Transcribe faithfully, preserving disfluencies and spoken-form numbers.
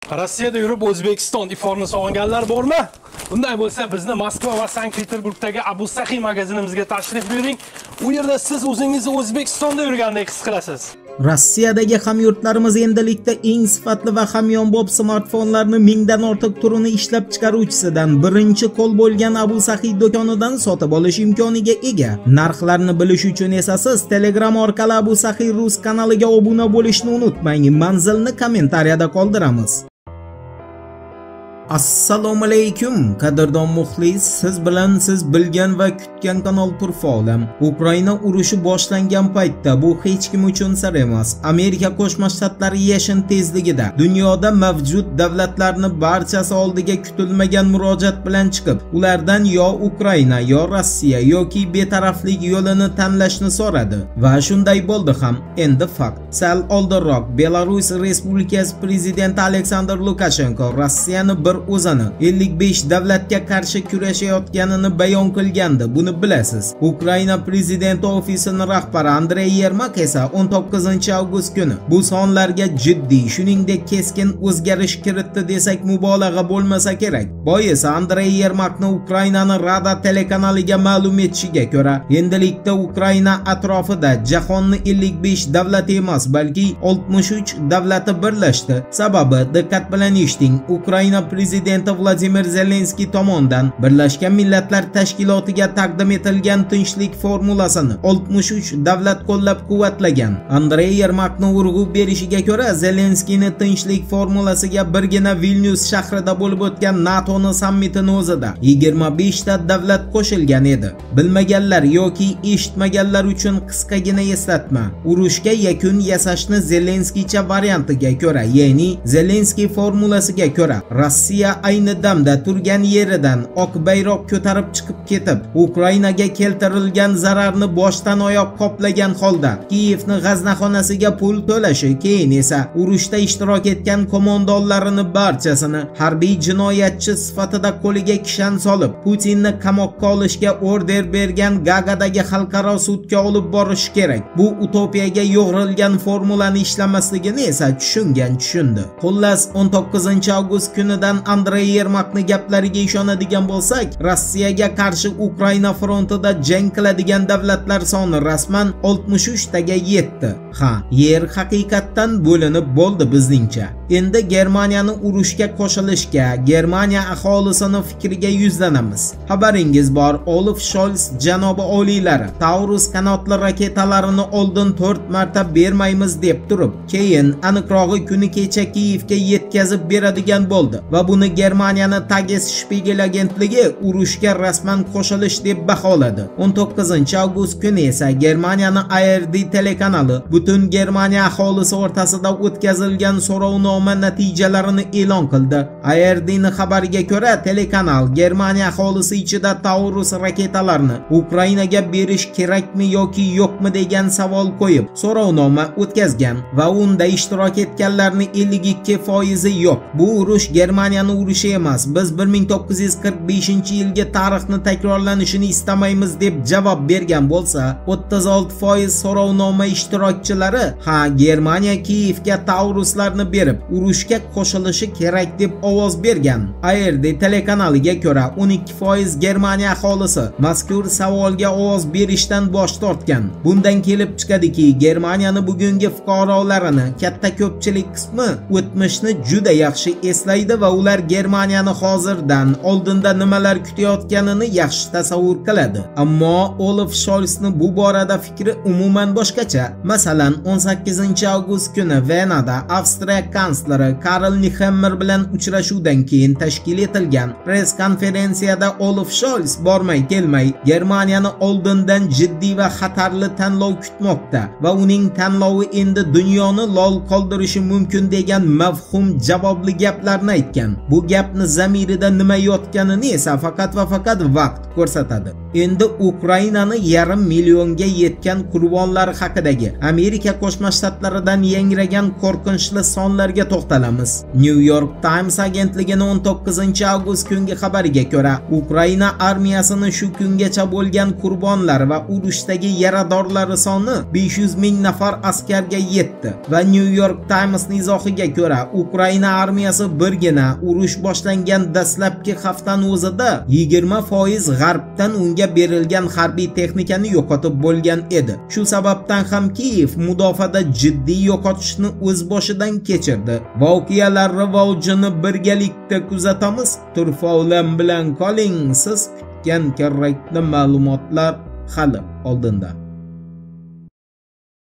Rossiyada yurib O'zbekiston iforini sog'inganlar bormi? Bunday bo'lsa bizni Moskva va Sankt-Peterburgdagi Abu Saxiy magazinimizga tashrif buyuring. U yerda siz o'zingizni O'zbekistonda yurgandek his qilasiz. Rossiyadagi hamyurtlarimiz endilikda eng sifatli va hamyonbop smartfonlarni mingdan ortiq turini ishlab chiqaruvchisidan birinchi qo'l bo'lgan Abu Saxiy do'konidan sotib olish imkoniga ega. Narxlarni bilish uchun esa siz Telegram orqali Abu Saxiy Rus kanaliga obuna bo'lishni unutmang. Manzilni kommentariyada qoldiramiz. Assalomu alaykum qadrdon muxlis, siz bilan siz bilgan va kutgan kanal Turfolim. Ukraina urushi boshlangan paytda bu hech kim uchun sir emas. Amerika Qo'shma Shtatlari yashin tezligida dunyoda mavjud davlatlarning barchasi oldiga kutilmagan murojaat bilan chiqib, ulardan yo Ukraina, yo Rossiya yoki betaraflik yo'lini tanlashni so'radi. Va shunday bo'ldi ham. Endi fakt. Sal oldinroq Belarus Respublikasi prezidenti Aleksandr Lukashenko Rossiyani bir o'zini ellik besh davlatga qarshi kurashayotganini bayon qilgandi. Buni bilasiz. Ukraina prezidenti ofisining rahbari Andrey Yermak esa o'n to'qqizinchi avgust kuni bu sonlarga jiddiy, shuningdek keskin o'zgarish kiritdi desak mubolag'a bo'lmasa kerak. Boisi Andrey Yermakning Ukrainaning Rada telekanaliga ma'lum etishiga ko'ra, endilikda Ukraina atrofida jahonni ellik besh davlat emas, balki oltmish uch davlati birlashdi. Sababi, diqqat bilan eshiting, Ukraina prezidenti Prezidenti Vladimir Zelenskiy tomonidan Birlashgan Millatlar Tashkilotiga taqdim etilgan tinchlik formulasini oltmish uch davlat qo'llab-quvvatlagan. Andrey Yermakning urg'u berishiga ko'ra, Zelenskiyning tinchlik formulasiga birgina Vilnius shahrida bo'lib o'tgan NATOning sammitining o'zida yigirma besh ta davlat qo'shilgan edi. Bilmaganlar yoki eshitmaganlar uchun qisqagina eslatma. Urushga yakun yasashni Zelenskiycha variantiga ko'ra, ya'ni Zelenskiy formulasiga ko'ra, Rossiya ayni damda turgan yeridan oq bayroq ko'tarib chiqib ketib, Ukrainaga keltirilgan zararni boshdan oyoq qoplagan holda Kiyevning g'aznaxonasiga pul to'lashi, keyin esa urushda ishtirok etgan qo'mondonlarini barchasini harbiy jinoyatchi sifatida qo'liga kishan solib, Putinni qamoqqa olishga order bergan Gagadagi xalqaro sudga olib borish kerak. Bu utopiyaga yo'g'rilgan formulani ishlamasligini esa tushungan tushundi. Xullas, o'n to'qqizinchi avgust kunidan Andrey Yermakning gaplariga ishonadigan bo'lsak, Rossiyaga qarshi Ukraina frontida jang qiladigan davlatlar soni rasman oltmish uch taga yetdi. Ha, yer haqiqatdan bo'linib bo'ldi bizningcha. Endi Germaniyani urushga qo'shilishga, Germaniya aholisini fikriga yuzlanamiz. Xabaringiz bor, Olaf Scholz janobi oliylari Taurus qanotli raketalarini oldin to'rt marta bermaymiz deb turib, keyin aniqrog'i kuni kecha Kiyevga yetkazib beradigan bo'ldi va buni Germaniyani Tagesspiegel agentligi urushga rasman qo'shilish deb baholadi. o'n to'qqizinchi avgust kuni esa Germaniyaning A R D telekanali butun Germaniya aholisi o'rtasida o'tkazilgan so'rovnoma natijalarini e'lon qildi. A R D'ning xabariga ko'ra, telekanal Germaniya aholisi ichida Taurus raketalarini Ukrainaga berish kerakmi yoki yo'qmi degan savol qo'yib, so'rovnoma o'tkazgan va unda ishtirok etganlarning ellik ikki foizi yo'q. Bu urush Germaniyani urushi emas, biz bir ming to'qqiz yuz qirq beshinchi yilgi tarixni takrorlanishini istamaymiz deb javob bergan bo'lsa, o'ttiz olti foiz so'rovnoma ishtirokchilari ha, Germaniya Kiyevga Tauruslarni berib, urushga qo'shilishi kerak deb ovoz bergan. A R D telekanaliga ko'ra, o'n ikki foiz Germaniya aholisi mazkur savolga ovoz berishdan bosh tortgan. Bundan kelib chiqadiki, Germaniyani bugungi fuqarolarini katta ko'pchilik qismi o'tmishni juda yaxshi eslaydi va ular Germaniyani hozirdan oldinda nimalar kutayotganini yaxshi tasavvur qiladi. Ammo Olaf Scholzning bu borada fikri umuman boshqacha. Masalan, o'n sakkizinchi avgust kuni Venada Avstriya kansleri Karl Nehammer bilan uchrashuvdan keyin tashkil etilgan press konferensiyada Olaf Scholz bormay kelmay Germaniyani oldindan jiddiy va xatarli tanlov kutmoqda va uning tanlovi endi dunyoni lol qoldirishi mumkin degan mavhum javobli gaplarni aytgan. Bu gapni zamirida nima yotganini esa faqat va faqat vaqt ko'rsatadi. Endi Ukrainani yarim millionga yetgan qurbonlar haqidagi Amerika Qo'shma Shtatlaridan yangragan qo'rqinchli sonlarga to'xtalamiz. New York Times agentligining o'n to'qqizinchi avgust kungi xabariga ko'ra, Ukraina armiyasining shu kungacha bo'lgan qurbonlar va urushdagi yaradorlari soni besh yuz ming nafar askarga yetdi va New York Times izohiga ko'ra, Ukraina armiyasi birgina urush boshlangan dastlabki haftaning o'zida yigirma foiz g'arbdan unga berilgan harbiy texnikani yo'qotib bo'lgan edi. Shu sababdan ham Kiyev mudofaada jiddiy yo'qotishni o'z boshidan kechirdi. Voqealar rivojini birgalikda kuzatamiz. Turfa-olam bilan qoling. Siz kutgan kerakli ma'lumotlar hali oldinda.